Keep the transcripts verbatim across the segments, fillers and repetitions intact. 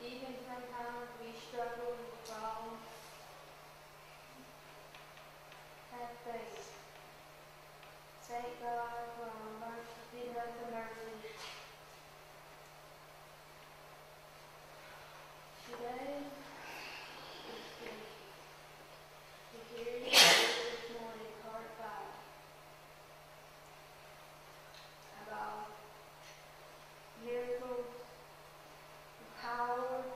Even sometimes we struggle with wrong. Have faith. Thank God for our mercy, giving us the mercy. Today is the, to hear you this morning, part five, about miracles, power,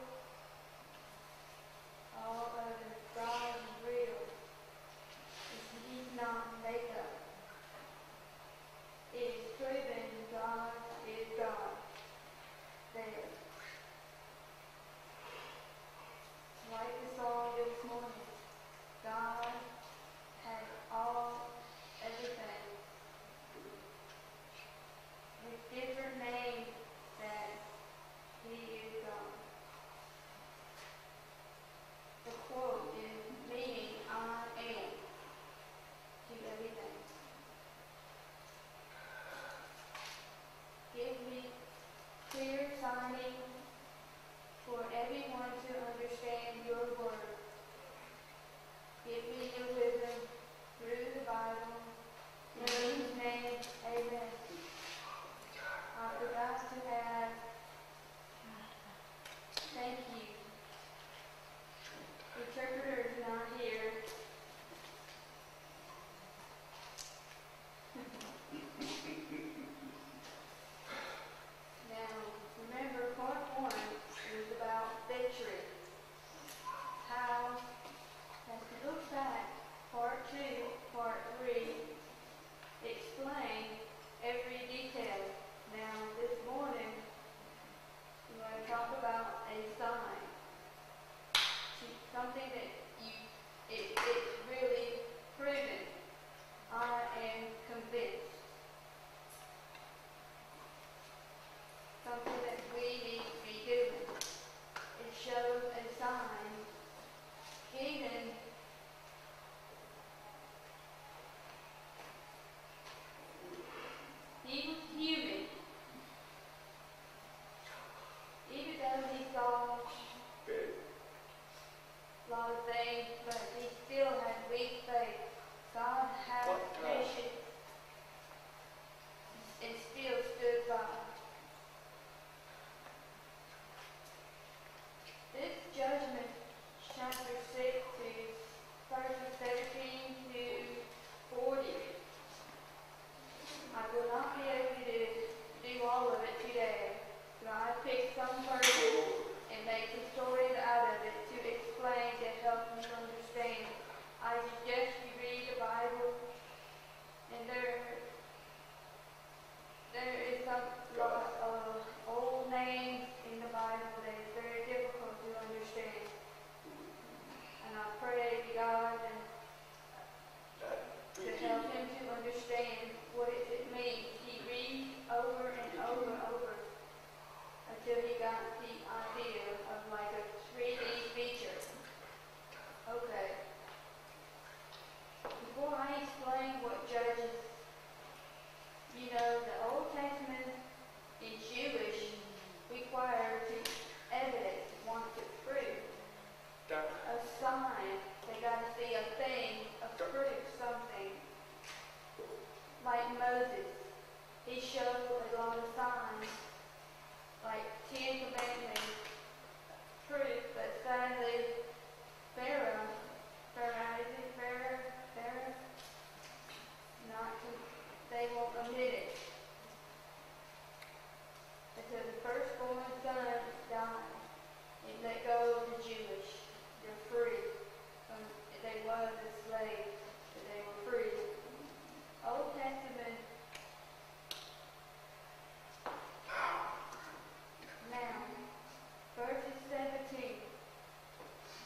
all of the God is real. He's not made up. It is proven God is God. There. Like the song this morning, God has all, everything. With different names that He is God. The quote is meaning I am to everything. Give me clear timing for everyone to understand your word. Give me your wisdom through the Bible. In Jesus' name, amen. I forgot to add, thank you. The interpreter is not here. Now, remember, part one was about victory. How, as we look back, part two, part three, explain every detail. Now, this morning, we're going to talk about a sign. Something that you, it, it's really proven. I am convinced. Something that we need to be doing. It shows a sign given he was human. Even though he saw a lot of things, but he still had weak faith. God had patience and still stood by. This judgment, chapter six, is verses seventeen to forty. I will not be able to do all of it today, but I picked some verses and make some stories out of it to explain to help you understand. I suggest you read the Bible, and there, there is a lot of old names in the Bible that is very difficult to understand. And I pray to God and to help him to understand what it, it means. He reads over and over and over until he got the idea of like a three D feature. Okay. Before I explain what Judges, you know, the Old Testament in Jewish required to evidence, want to prove a sign. They got to see a thing, a proof, something. Like Moses, he showed a lot of signs, like Ten Commandments, proof, but sadly, Pharaoh, Pharaoh, is it Pharaoh? Pharaoh? Not to, they won't admit it. Until the firstborn son died, and let go of the Jewish. They're free. Um, they was a slave, but they were free. Old Testament. Now, verses seventeen.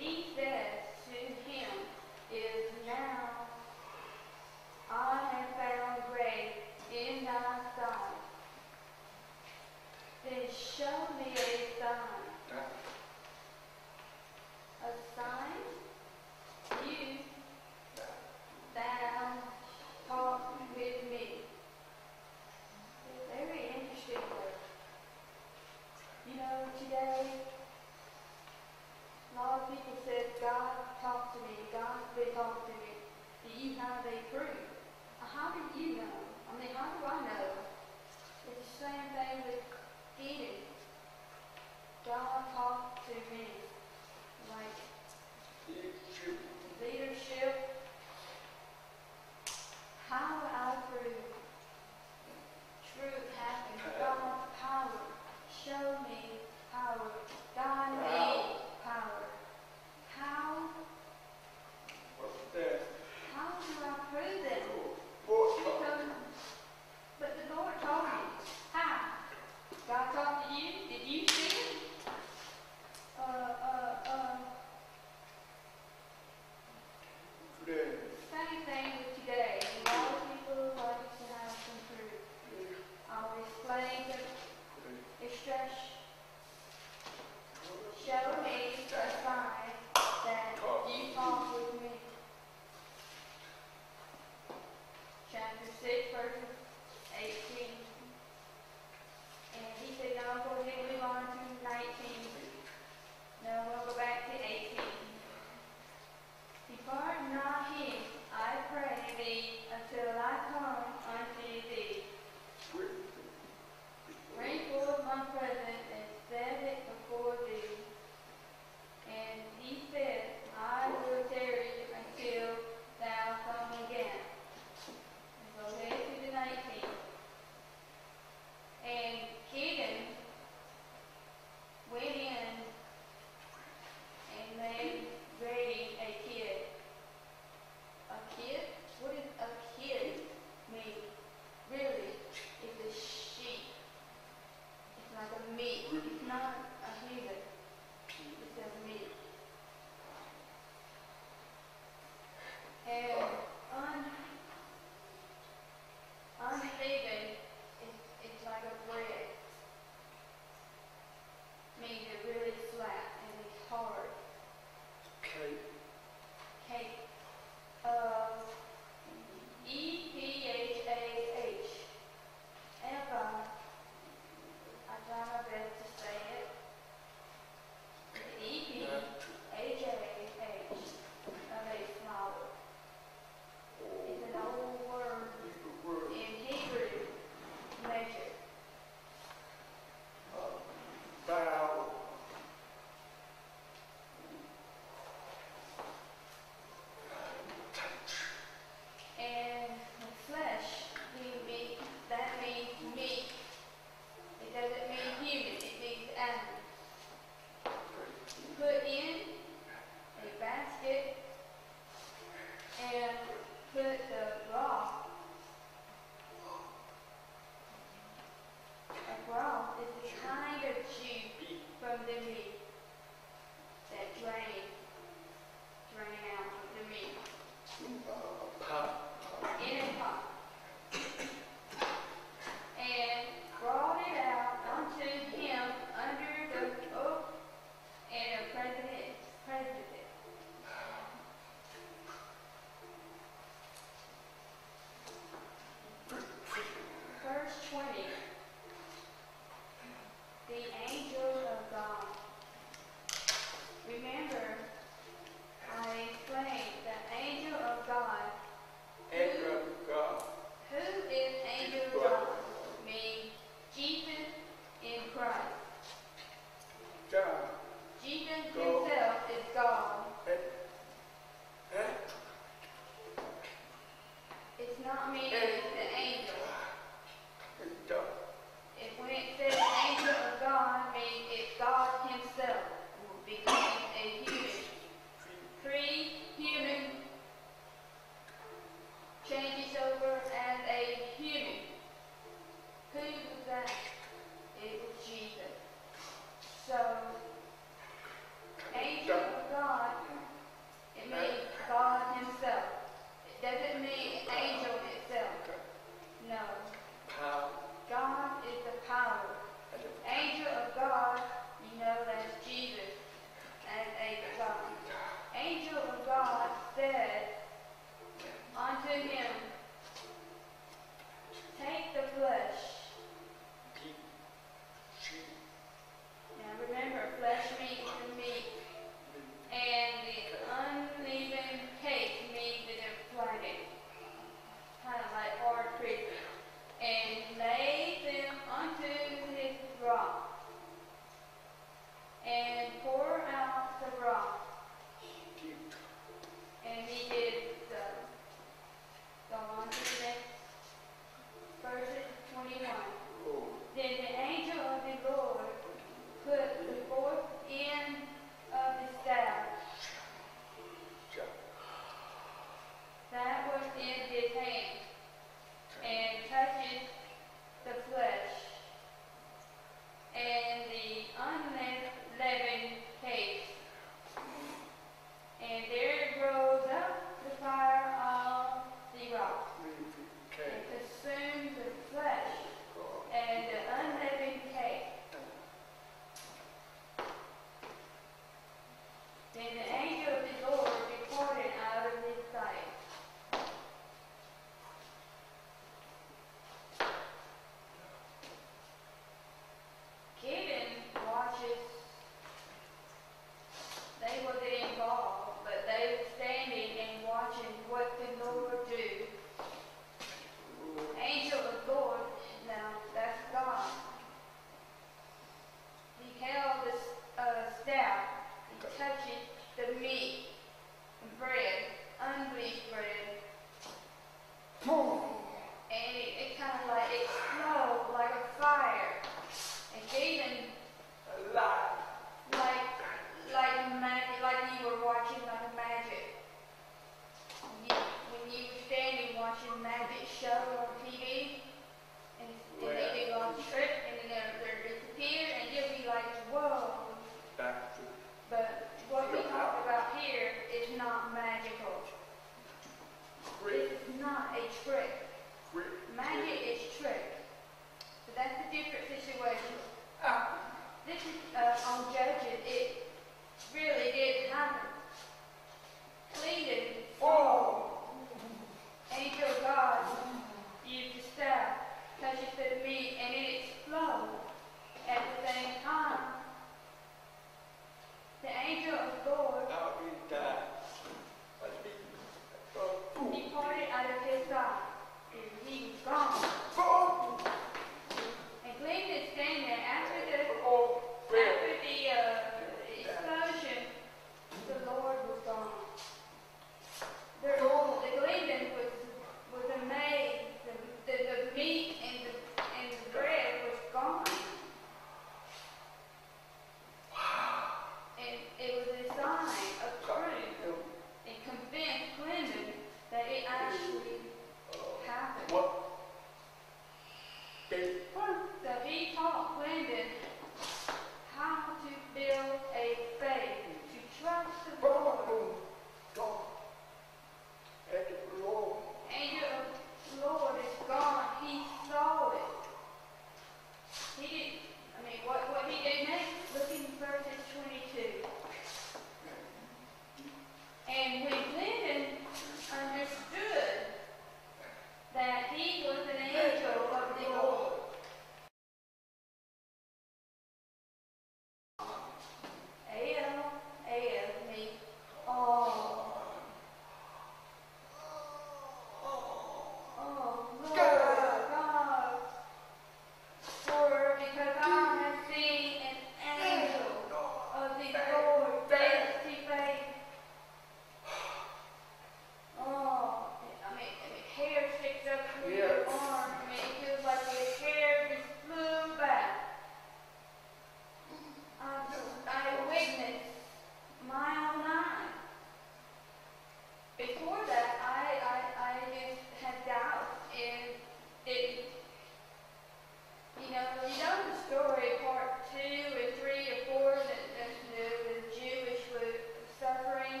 It, you know, you know the story, part two or three or four, that that the, the Jewish was suffering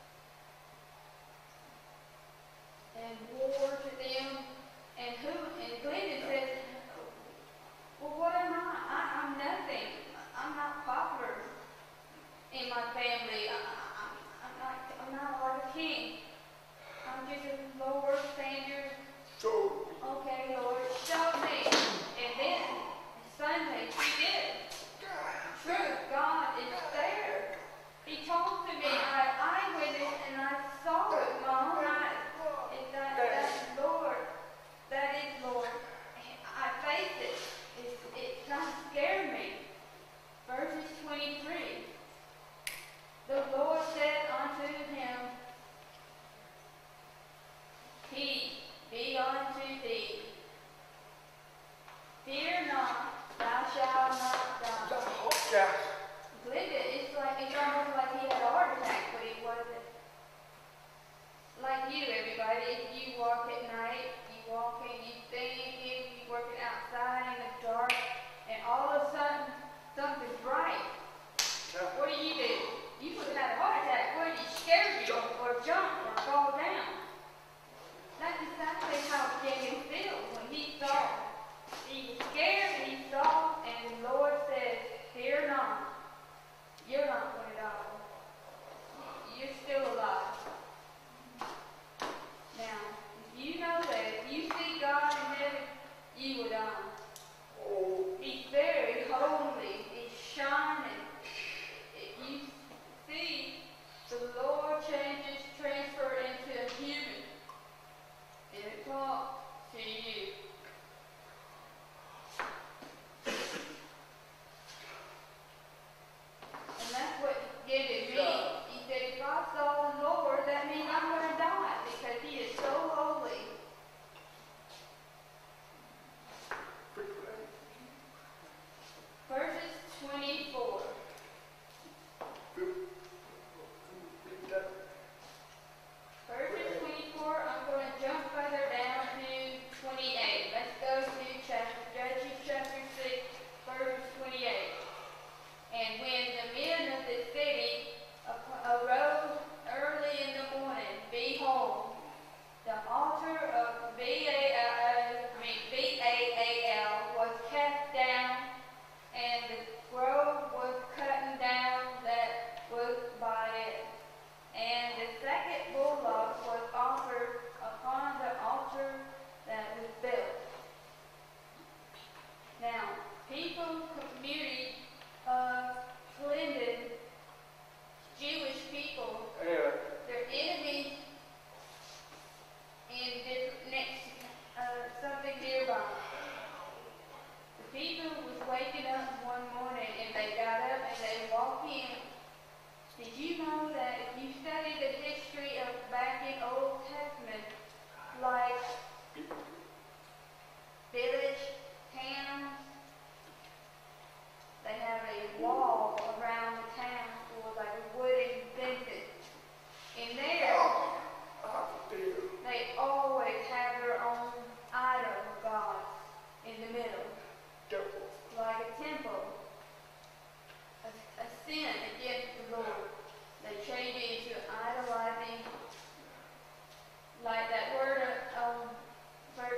and war to them, and who? And Gideon says, "Well, what am I? I I'm nothing. I'm not popular in my family. I, I, I'm not. I'm not like a king. I'm just a Lord standard. So, Okay, Lord, show me." And then Sunday he did. True, God is there. He talked to me. I I witnessed and I saw it with my own eyes. And that, that's Lord. That is Lord. I faced it. It, it kind of scared me. Verses twenty-three. The Lord said unto him, "Peace be unto thee. Fear not, thou shalt not die." yeah. Gideon, it's like it's almost like he had a heart attack, but he wasn't. Like you, everybody, if you walk at night, you walking, you thinking, you working outside in the dark, and all of a sudden something's bright. Yeah. What do you do? You would have had a heart attack. What did you scare you or jump or fall down? That's exactly how Gideon feels when he saw. He was scared and he saw, and the Lord said, "Fear not. You're not going to die. You're still alive." Now, if you know that, if you see God in heaven, you will die. Oh, He's very holy. He's shining. If you see, the Lord changes, transfer into a human. And it talks to you. And that's what Gideon means. He said, if I saw the Lord, that means I'm going to die because he is so holy. Verses twenty-four. Verses twenty-four, I'm going to jump further down to twenty-eight. Let's go to chapter, Judges chapter six, verse twenty-eight. And when the men of the city arose early in the morning, behold, the altar of Baal, I mean B A A L, was cast down, and the grove was cut down that was by it. And the second bullock was offered upon the altar that was built. Now, people, community of Clinton, Jewish people, yeah. their enemies in this next uh, something nearby. The people was waking up one morning and they got up and they walked in. Did you know that if you study the history of back in Old Testament, like village, towns, they have a wall around the town or like a wooden fence. In there, they always have their own idol god in the middle, like a temple, a, a sin against the Lord. They change it into idolizing, like that word, um, verse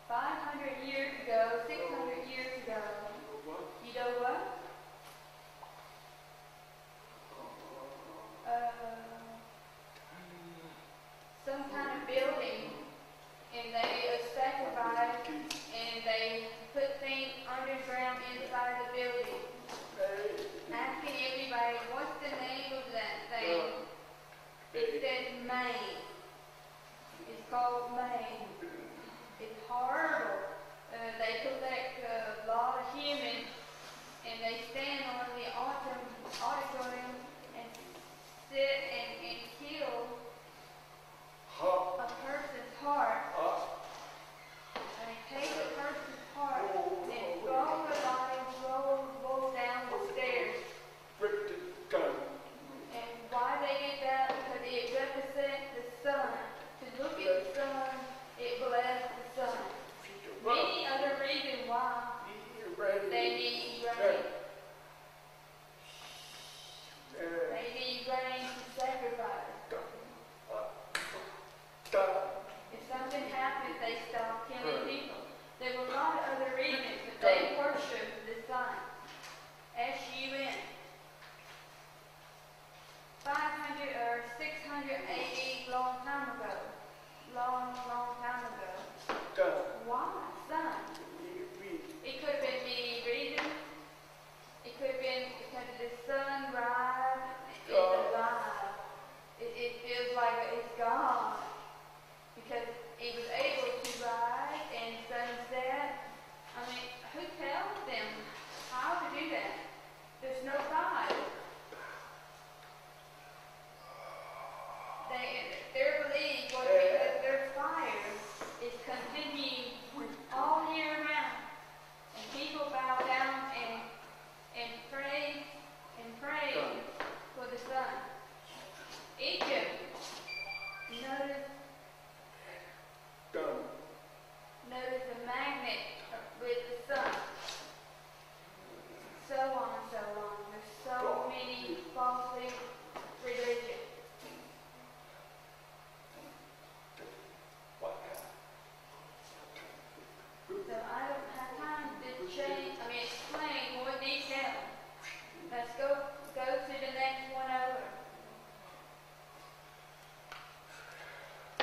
five hundred years ago, six hundred years ago, What? you know what? Uh, some kind of building, and they uh, sacrificed, and they put things underground inside the building. Asking everybody, what's the name of that thing? It says Maine. It's called Maine. It's horrible. Uh, they collect a lot of humans, and they stand on the auditorium, auditorium and sit and, and kill a person's heart. And they take a person's heart and throw the body, roll, roll down the stairs. And why they did that? Because it represents the sun. To look at the sun, it blessed the sun. Many other reasons why they need rain. They need rain to sacrifice. If something happens, they stop killing people. There were a lot of other reasons, but they worshiped the sun. S U N. five hundred or six hundred A D, long time ago. Long, long time ago. Why sun? It could have been many reasons. It could have been because of the sunrise is alive. It, it feels like it's God. Because it was able to rise and sunset. I mean, who tells them how to do that? There's no God. They, their belief was because their fire is continuing all year round. And people bow down and and pray and pray for the sun. Egypt, notice, notice the magnet with the sun. So on and so on. There's so many false religions. So I don't have time to change, I mean, explain more detail. Let's go, go to the next one over.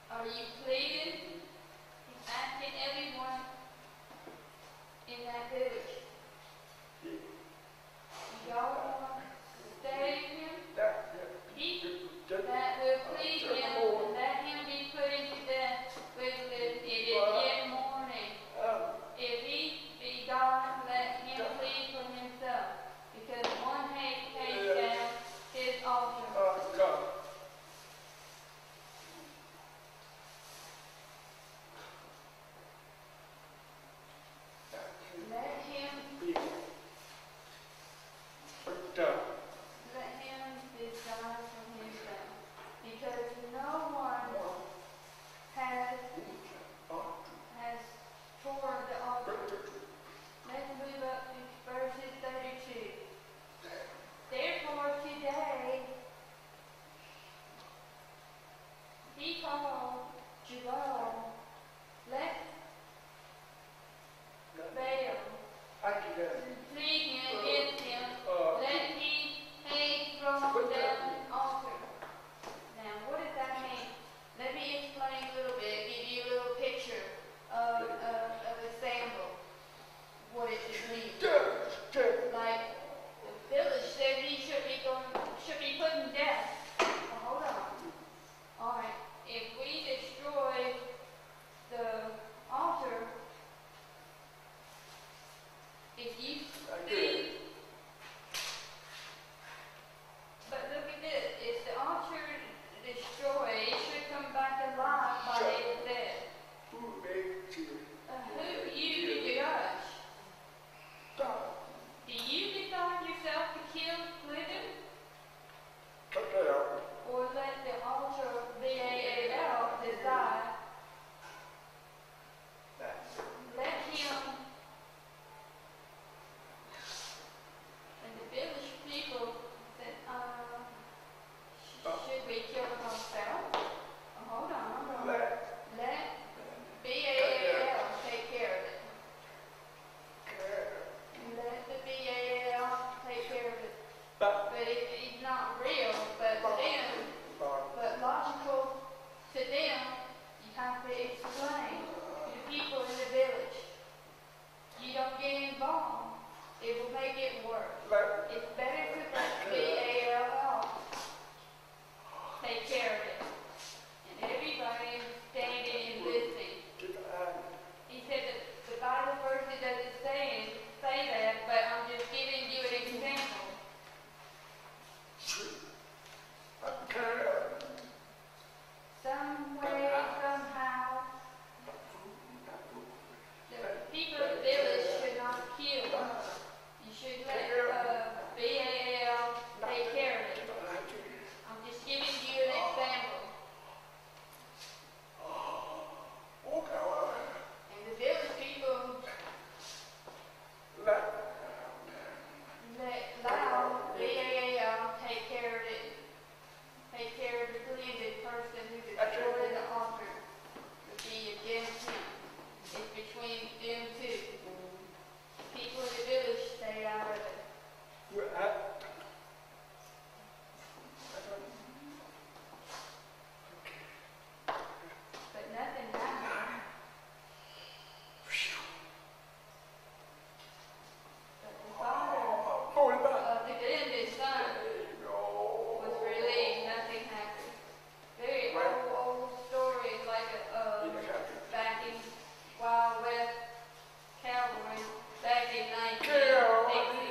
Are you pleading? He's asking everyone in that village. Y'all want to stay with him? He that will please him, and let him be put into death quickly. It is yet morning. If he be God, let him plead for himself, because one hate takes down his altar. Let him let him decide for himself, because no one has has torn the altar. Let's move up to verses thirty-two. Therefore today he called Jubal, let Baal plead against him, let he hang from down the altar. Now, what does that mean? Let me explain a little bit, give you a little picture of, of, of a sample, what it should mean. Like, the village said he should be going, should be put in death. Well, hold on. Alright, if we destroy the altar, if you see, but look at this, if the altar destroyed, it should come back alive by its death. Uh, who you to judge? Do you decide yourself to kill living? Or let the altar, B A A L, decide? Let him. And the village people said, uh, sh- should we kill him ourselves? Oh, hold on, hold on. Let B A A L take care of it. Let the B A A L take care of it. But it, it's not real, but to them, but logical to them, you have to explain to the people in the village. You don't get involved, it will make it worse. It's better to let B A L take care of it. And everybody is standing and listening. He said that the Bible verse doesn't say, say that, but I'm just giving you an example. Some way, somehow, the people of the village should not kill. You should let uh, B A L take care of it. I'm just giving you an example. And the village people let allow B A L take care of it. Take care of the blended person who destroyed the altar. Would be against him. It's between them two. People in the village stay out of it. But nothing happened. But the father of the blended son was relieved. Nothing happened. Very old, old story, like a uh, back in Wild West cowboy back in nineteen sixty.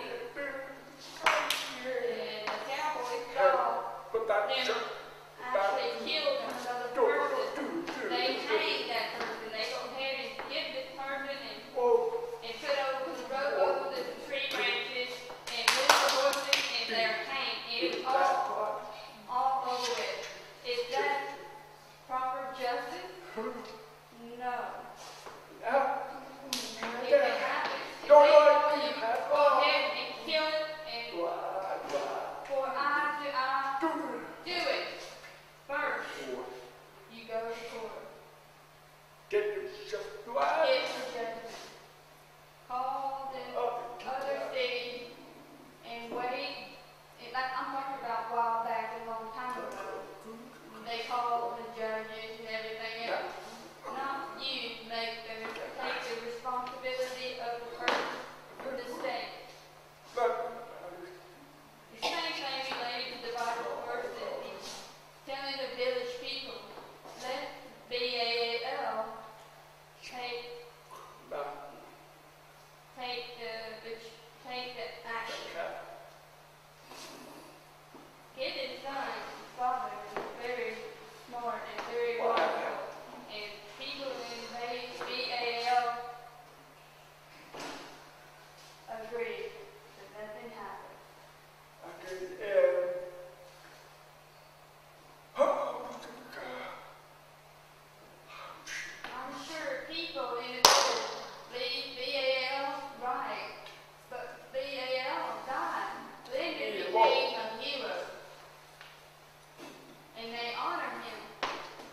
And the cowboy saw them actually killed another person. They hanged that person. They go ahead and get this person and, and put over the rope over the tree branches and move the horses and they're hanged. It was all, all over with. Is that proper justice? No. If it happens, if they call you, go ahead and kill it and for eye to eye, do it. First, you go to court. Get the judgment. Call the other city and wait. And like I'm talking about a while back, a long time ago. They called the judges and everything smart and very wonderful. And people in B A L agree that nothing happened. I did Aaron. Oh, God. I'm sure people in the village leave B A L right, but B A L died. Lyndon became a hero, and they honor him.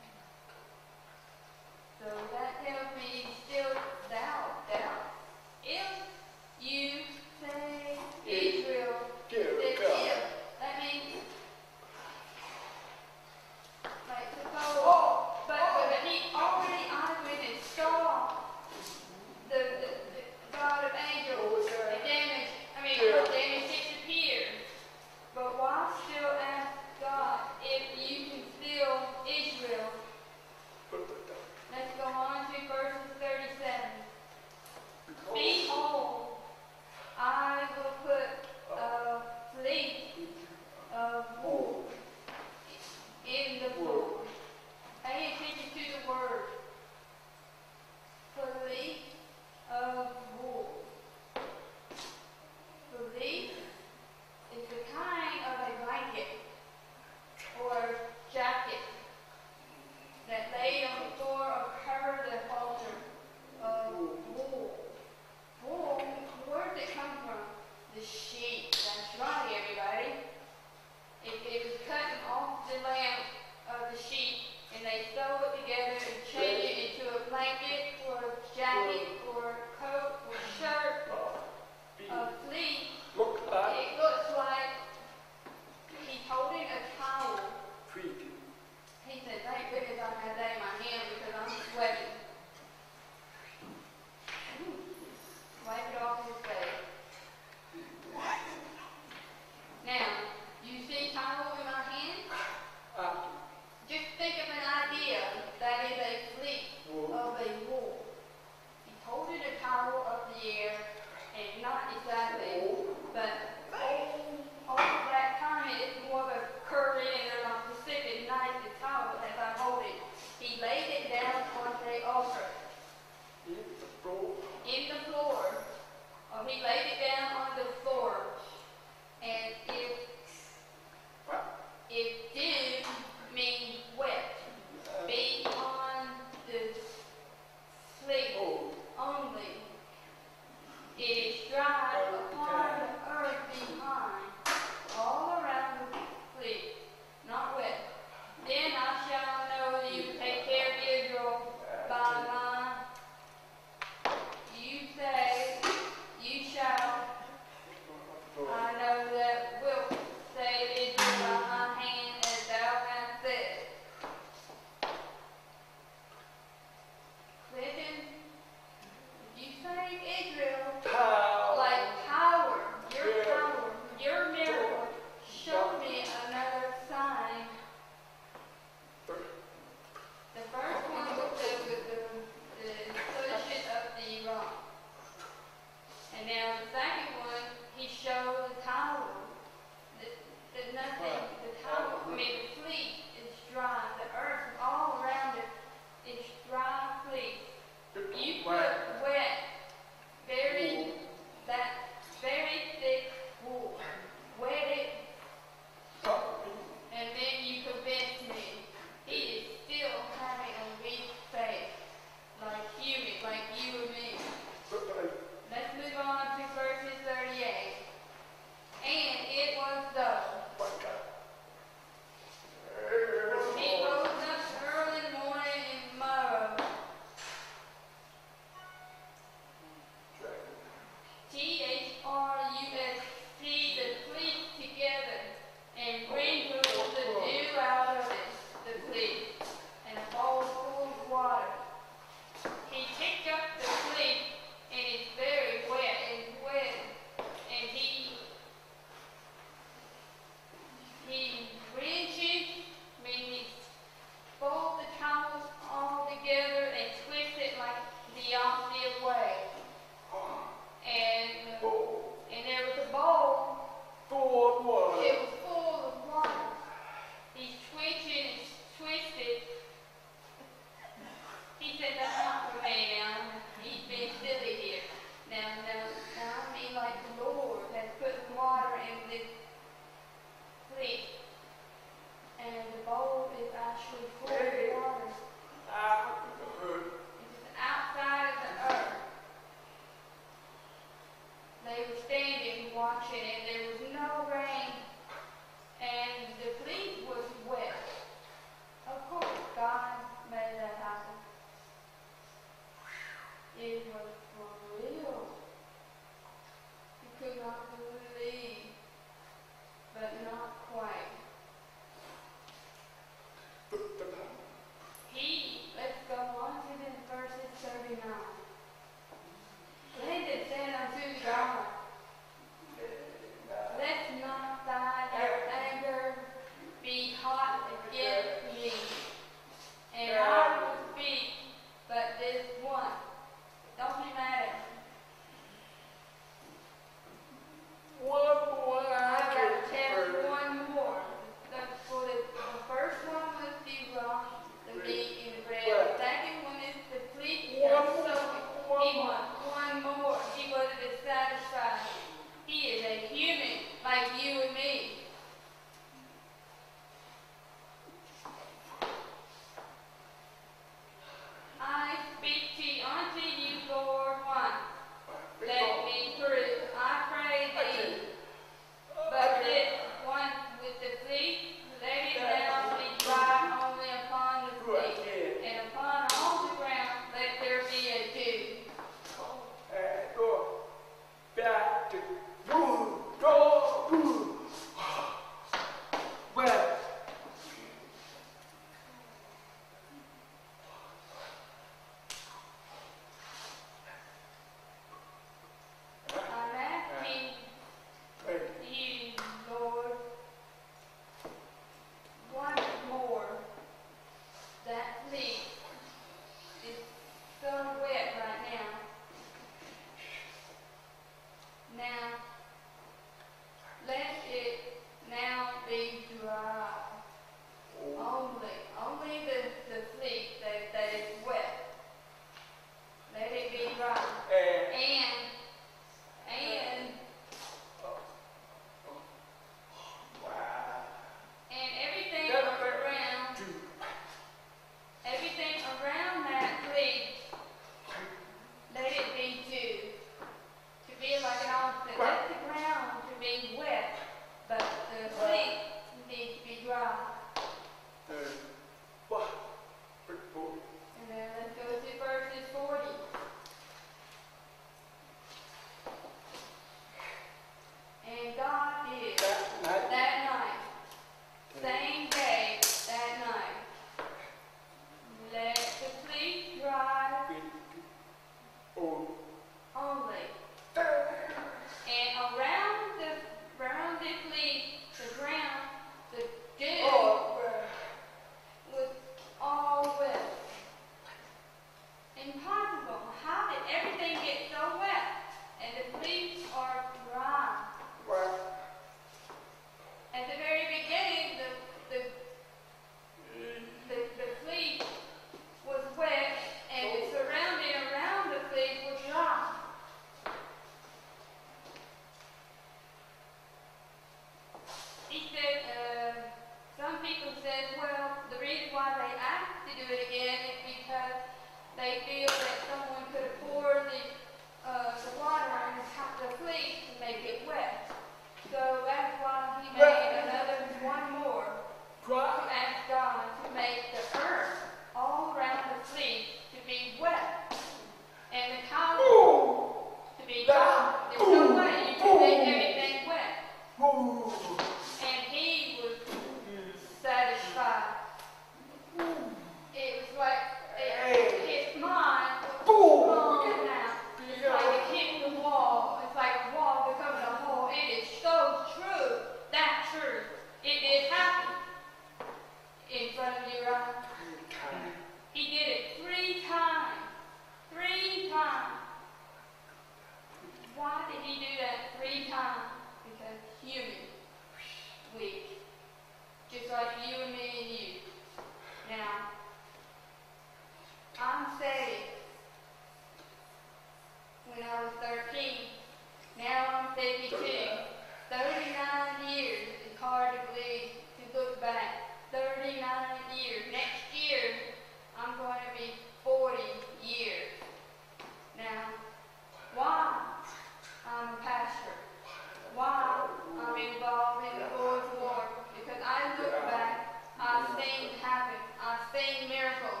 when I was thirteen. Now I'm fifty-two. thirty-nine years. It's hard to believe, to look back. thirty-nine years. Next year, I'm going to be forty years. Now, why I'm a pastor? Why I'm involved in the Lord's war? Because I look back, I've seen it happen. I've seen miracles.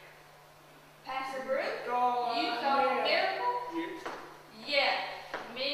Pastor Bruce, you saw a miracle? Yes. Yes, me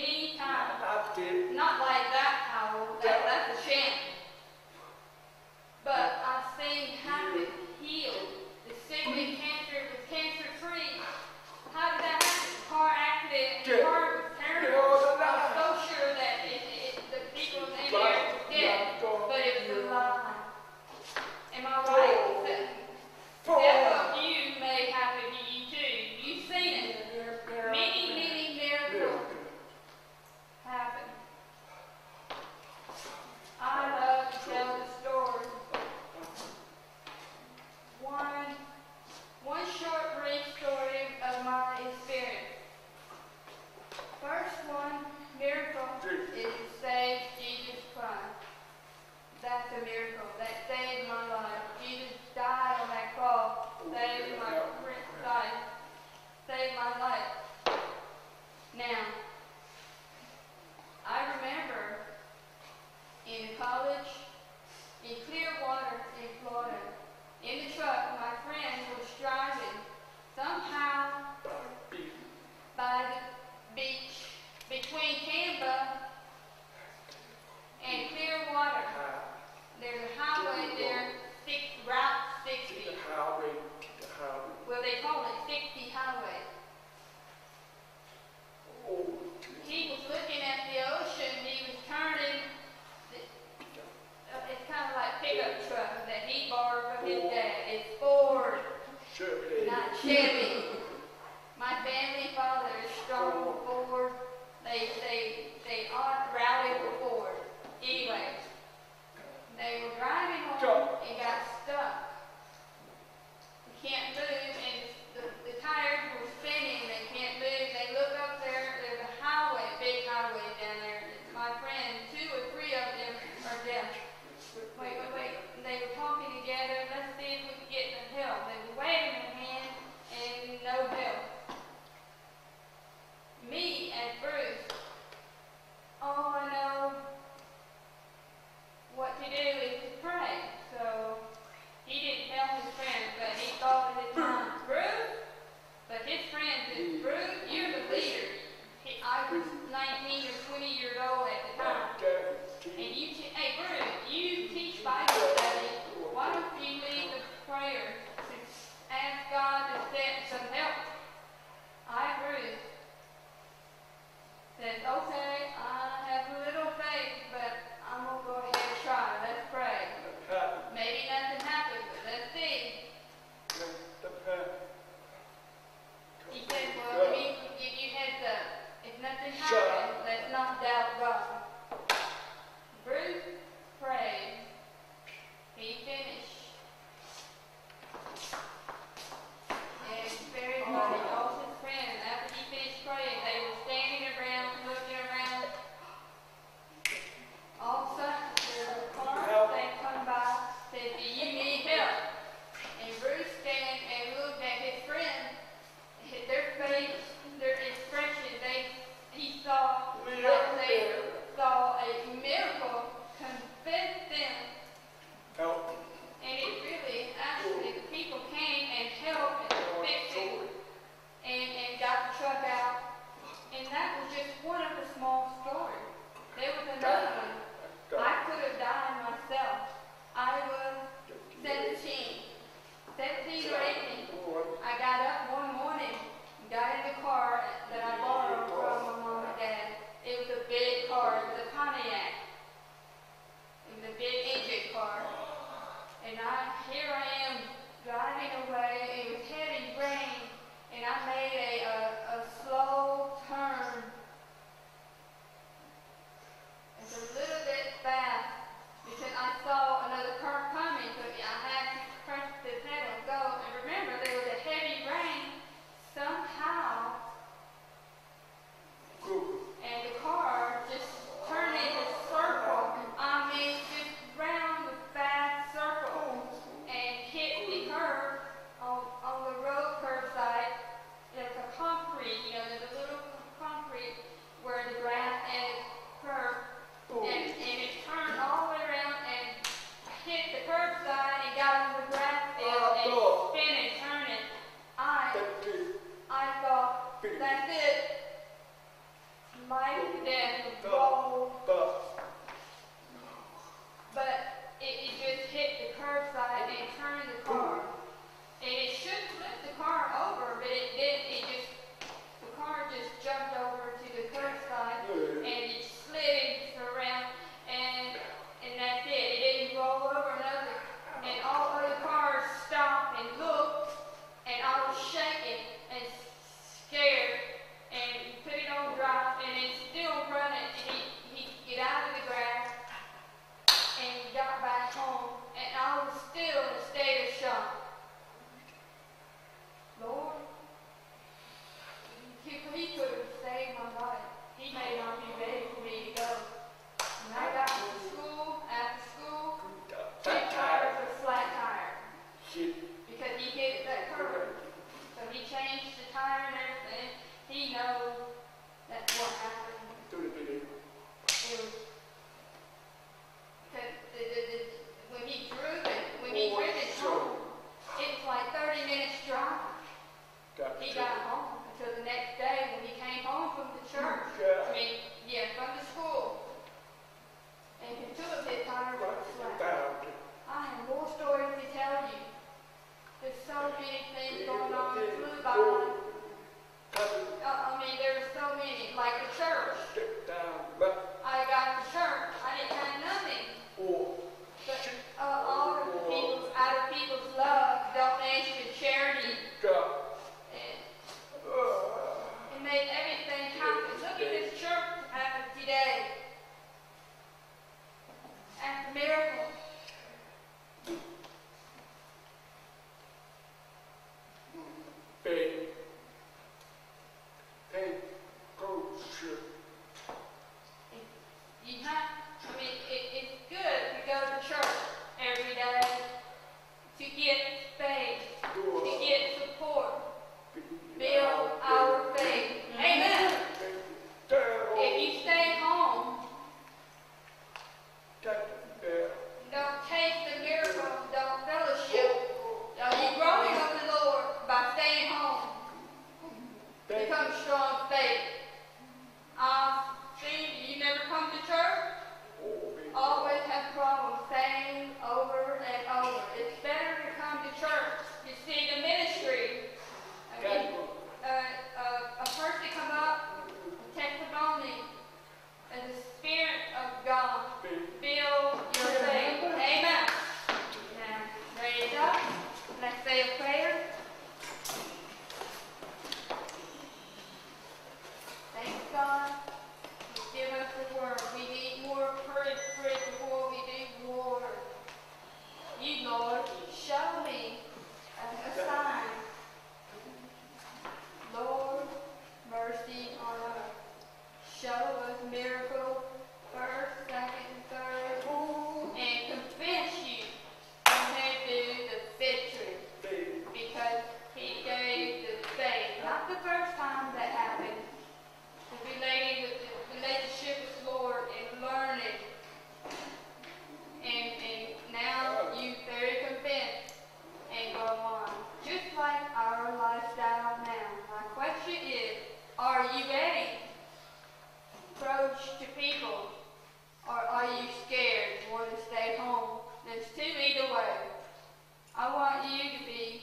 That's it. Life and death, roll. But it, it just hit the curbside and turned the car. And it should flip the car over, but it didn't. It just, the car just jumped over to the curbside and it slid around, and and that's it. It didn't roll over another. And all other cars stopped and looked, and I was shaking and scared. And he put it on drive, and it's still running. And he he get out of the grass and got back home, and I was still in a state of shock. Lord, he, he could have saved my life. He may not be ready for me to go. When I got to school, after school, two tires were flat tire. Because he hit that curve. So he changed the tire and everything. He knows that's what happened. It was, because the, the, the, when he drove it, when he drove it home, it was like thirty minutes drive. He got home until the next day when he came home from the church. I mean, yeah, from the school. And he took his tire was flat. I have more stories to tell you. There's so many things going on. It flew by. Uh, I mean, there were so many. Like the church. I got the church. I didn't have nothing. But uh, all of the people's, out of people's love, donation, charity. It made everything happen. Look at this church happened today. That's a miracle. You have, I mean, it, it's good to go to church every day to get faith, to get support, build our faith. Amen. If you stay home, don't taste the miracle, don't fellowship. Are you growing of the Lord by staying home? Become strong faith. Uh, see, you never come to church? Always have problems saying over and over. It's better to come to church to see the ministry. I mean, uh, uh, a person come up, testimony, and the Spirit of God build your faith. Amen. Now, raise up. Let's say a prayer. Thanks, God. You give us the word. We need more courage for it before we do war. You, Lord, show me a, a sign. Lord, mercy on us. Show us miracle, first, second, third, and convince you compared to the victory. Because he gave the faith. Not the first time that happened. The relating with the relationship with Lord and learning. And, and now you very convinced and go on. Just like our lifestyle now. My question is, are you ready? Approach to people, or are you scared and want to stay home? There's two either way. I want you to be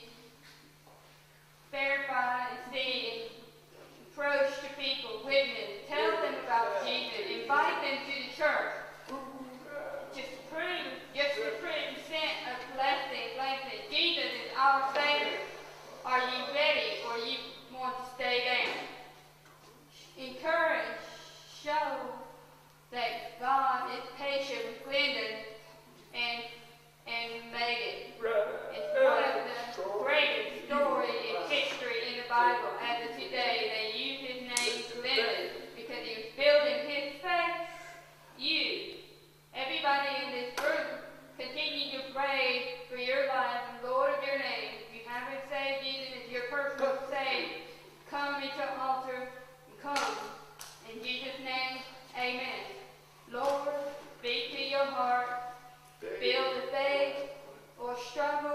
verified and see, approach to people, witness, tell them about Jesus, invite them to the church. Just to prove, just to prove, sent a blessing, blessing. Jesus is our Savior. Are you ready, or you want to stay there? Encourage, show that God is patient with Glendon and and Megan. It's one of the greatest stories in history in the Bible. As of today, they use his name Glendon because he was building his faith. You, everybody in this room, continue to pray for your life and Lord of your name. If you haven't saved Jesus as your personal Savior, come into the altar and come. In Jesus' name, amen. Lord, speak to your heart. Build the faith or struggle